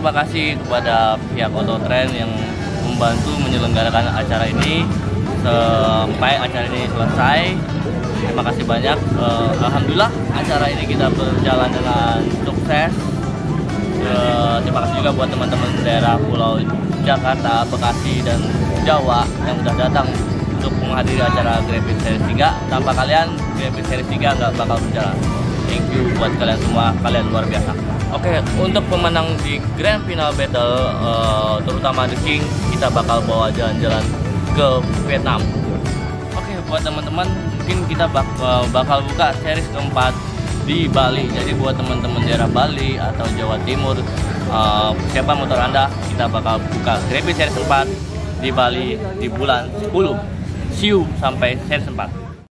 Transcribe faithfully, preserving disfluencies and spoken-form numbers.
terima kasih kepada pihak Autotrend yang membantu menyelenggarakan acara ini sampai acara ini selesai. Terima kasih banyak. Uh, Alhamdulillah acara ini kita berjalan dengan sukses. Uh, terima kasih juga buat teman-teman daerah Pulau Jakarta, Bekasi, dan Jawa yang sudah datang untuk menghadiri acara Grand Prix Series tiga. Tanpa kalian, Grand Prix Series tiga nggak bakal berjalan. Thank you buat kalian semua, kalian luar biasa. Oke, untuk pemenang di Grand Final Battle, uh, terutama The King, kita bakal bawa jalan-jalan ke Vietnam. Oke, buat teman-teman, mungkin kita bak bakal buka series keempat di Bali. Jadi buat teman-teman daerah Bali atau Jawa Timur, uh, siapa motor Anda, kita bakal buka Grand Prix Series empat di Bali di bulan sepuluh. See you sampai series empat.